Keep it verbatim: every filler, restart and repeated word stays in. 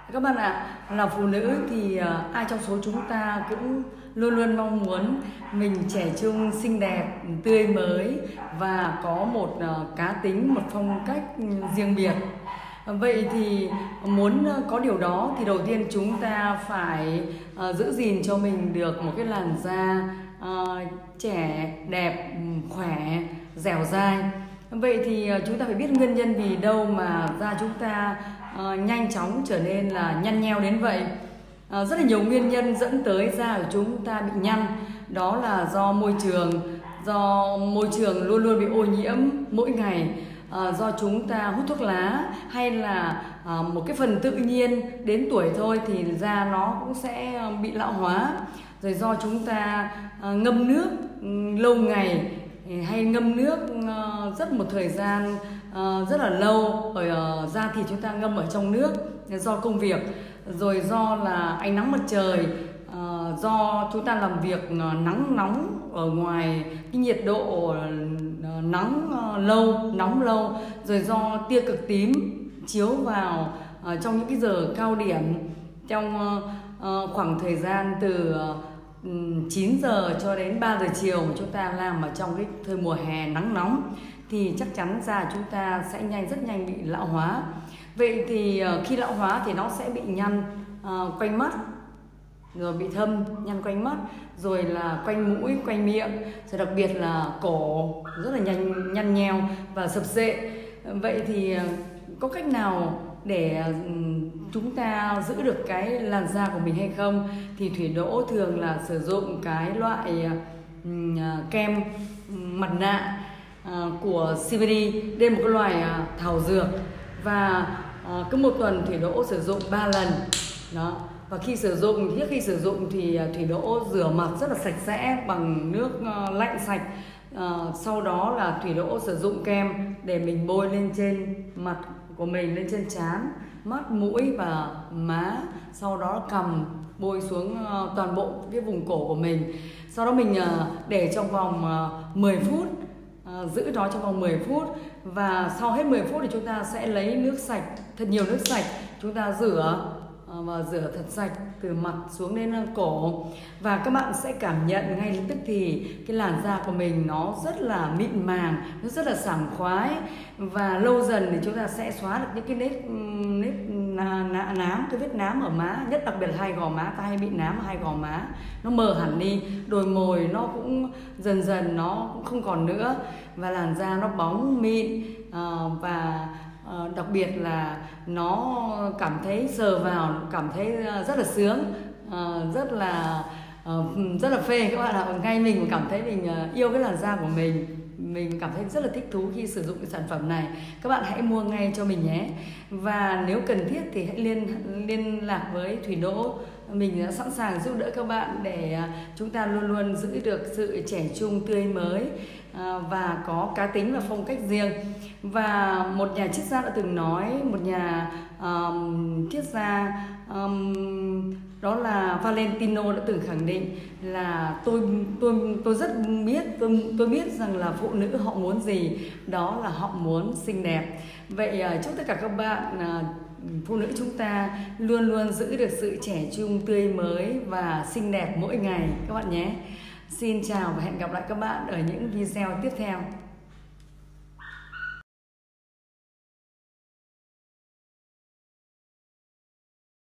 Các bạn ạ, là phụ nữ thì uh, ai trong số chúng ta cũng luôn luôn mong muốn mình trẻ trung, xinh đẹp, tươi mới và có một uh, cá tính, một phong cách riêng biệt. Vậy thì muốn có điều đó thì đầu tiên chúng ta phải uh, giữ gìn cho mình được một cái làn da uh, trẻ, đẹp, khỏe, dẻo dai. Vậy thì chúng ta phải biết nguyên nhân vì đâu mà da chúng ta uh, nhanh chóng trở nên là nhăn nheo đến vậy. Uh, rất là nhiều nguyên nhân dẫn tới da của chúng ta bị nhăn. Đó là do môi trường, do môi trường luôn luôn bị ô nhiễm mỗi ngày, uh, do chúng ta hút thuốc lá, hay là uh, một cái phần tự nhiên đến tuổi thôi thì da nó cũng sẽ bị lão hóa. Rồi do chúng ta uh, ngâm nước um, lâu ngày, hay ngâm nước uh, rất một thời gian uh, rất là lâu, ở uh, da thịt chúng ta ngâm ở trong nước do công việc, rồi do là ánh nắng mặt trời, uh, do chúng ta làm việc uh, nắng nóng ở ngoài, cái nhiệt độ uh, nắng uh, lâu, nóng lâu, rồi do tia cực tím chiếu vào uh, trong những cái giờ cao điểm, trong uh, uh, khoảng thời gian từ uh, chín giờ cho đến ba giờ chiều mà chúng ta làm ở trong cái thời mùa hè nắng nóng thì chắc chắn da chúng ta sẽ nhanh rất nhanh bị lão hóa. Vậy thì khi lão hóa thì nó sẽ bị nhăn uh, quanh mắt, rồi bị thâm, nhăn quanh mắt, rồi là quanh mũi, quanh miệng, rồi đặc biệt là cổ rất là nhăn nhăn nheo và sập sệ. Vậy thì có cách nào để chúng ta giữ được cái làn da của mình hay không? Thì Thủy Đỗ thường là sử dụng cái loại uh, kem mặt nạ uh, của xê bê đê. Đây là một cái loại uh, thảo dược, và uh, cứ một tuần Thủy Đỗ sử dụng ba lần đó. Và khi sử dụng, trước khi sử dụng thì uh, Thủy Đỗ rửa mặt rất là sạch sẽ bằng nước uh, lạnh sạch. Uh, sau đó là Thủy Đỗ sử dụng kem để mình bôi lên trên mặt của mình, lên trên trán, mắt, mũi và má. Sau đó cầm bôi xuống uh, toàn bộ cái vùng cổ của mình. Sau đó mình uh, để trong vòng uh, mười phút, uh, giữ đó trong vòng mười phút. Và sau hết mười phút thì chúng ta sẽ lấy nước sạch, thật nhiều nước sạch, chúng ta rửa uh, và rửa thật sạch từ mặt xuống đến uh, cổ. Và các bạn sẽ cảm nhận ngay lập tức thì cái làn da của mình nó rất là mịn màng, nó rất là sảng khoái. Và lâu dần thì chúng ta sẽ xóa được những cái nếp nếp nám, cái vết nám ở má, nhất đặc biệt là hai gò má. Ta hay bị nám ở hai gò má, nó mờ hẳn đi, đồi mồi nó cũng dần dần nó cũng không còn nữa, và làn da nó bóng mịn, uh, và uh, đặc biệt là nó cảm thấy sờ vào cảm thấy rất là sướng, uh, rất là uh, rất là phê các bạn ạ. Ngay mình cũng cảm thấy mình uh, yêu cái làn da của mình. Mình cảm thấy rất là thích thú khi sử dụng cái sản phẩm này. Các bạn hãy mua ngay cho mình nhé. Và nếu cần thiết thì hãy liên liên lạc với Thủy Đỗ. Mình đã sẵn sàng giúp đỡ các bạn để chúng ta luôn luôn giữ được sự trẻ trung, tươi mới và có cá tính và phong cách riêng. Và một nhà triết gia đã từng nói, một nhà um, triết gia um, đó là Valentino đã từng khẳng định là tôi tôi tôi rất biết tôi tôi biết rằng là phụ nữ họ muốn gì, đó là họ muốn xinh đẹp. Vậy chúc tất cả các bạn phụ nữ chúng ta luôn luôn giữ được sự trẻ trung, tươi mới và xinh đẹp mỗi ngày các bạn nhé. Xin chào và hẹn gặp lại các bạn ở những video tiếp theo.